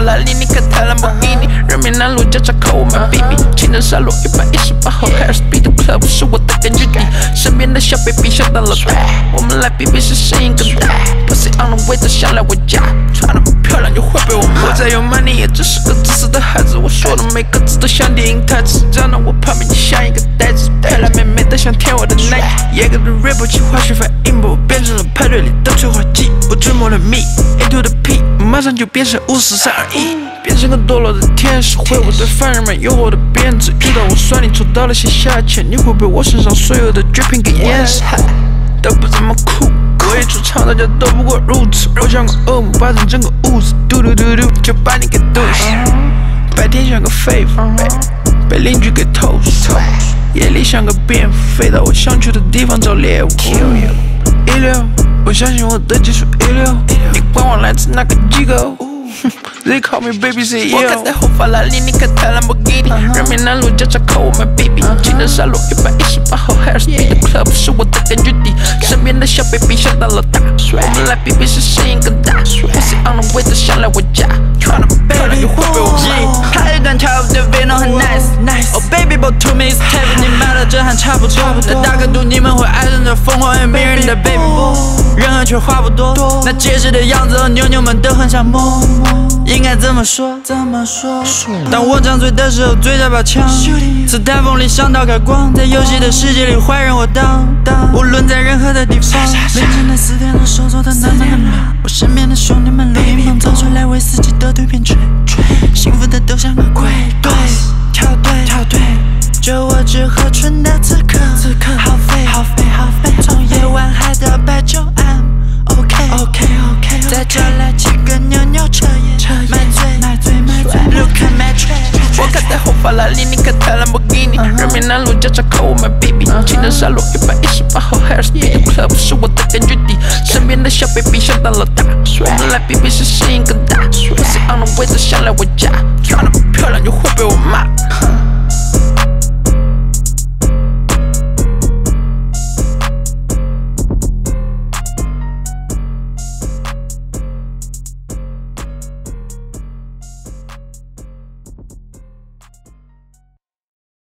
拉利，你开台兰博基尼，人民南路交叉口我买 BB， 清晨沙路118号 High Speed Club 是我的根据地，身边的小 baby 想当老大，我们来比比谁声音更大。Pussy on the way 的想来我家，穿那么漂亮就会被我骂。我再有 money 也只是个自私的孩子，我说的每个字都像电影台词，站到我旁边就像一个呆子，漂亮妹妹的想舔我的奶。野哥的 rap 计划学反应把我变成了派对里的催化剂，我追梦了 me into the P， 马上就变成54321，变成个堕落的天使，挥舞对犯人们诱惑的鞭子。遇到我算你抽到了些下钱，你会被我身上所有的绝品给淹死。都不怎么酷，我一出场大家都不过如此。我像个恶魔，霸占整个屋子，嘟嘟嘟嘟就把你给毒死。白天像个废物，被邻居给投诉。夜里像个蝙蝠，飞到我想去的地方找猎物。一流，我相信我的技术一流。你管我来自哪个机构？They call me baby CEO。我开在后法拉利，你开台兰博基尼，人民南路交叉口我买 BB， 清晨沙路118号 High Speed Club 是我的根据地，身边的小 baby 想当老大，我们来比比谁声音更大。Pussy on the way 的想来我家，穿那么漂亮就会被我骂。 拍一段跳舞的 Vino 很 nice，Oh baby but to me is heavy， 你买了这还差不多，那大个度你们会爱上这疯狂又迷人的 baby， 人儿却话不多，那结实的样子和妞妞们都很想摸。应该怎么说？当我张嘴的时候，嘴角把枪，自台风里想到开光，在游戏的世界里，坏人我当。无论在任何的地方，凌晨的4点钟，手做的那么的忙，我身边的兄弟们录音棚走出来为自己的对面吹，幸福的都像个鬼，跳对，就我只喝纯的此刻，好飞，从夜晚嗨到白昼暗。OK， 再叫来几个妞妞彻夜，买醉 ，Look at my tray。 我开在后法拉利，你开台兰博基尼，人民南路交叉口我买 BB， 清晨沙路118号 High Speed Club 是我的根据地，身边的小 baby 想当老大，我们来比比谁声音更大。Pussy on the way 的想来我家，穿那么漂亮就会被我骂。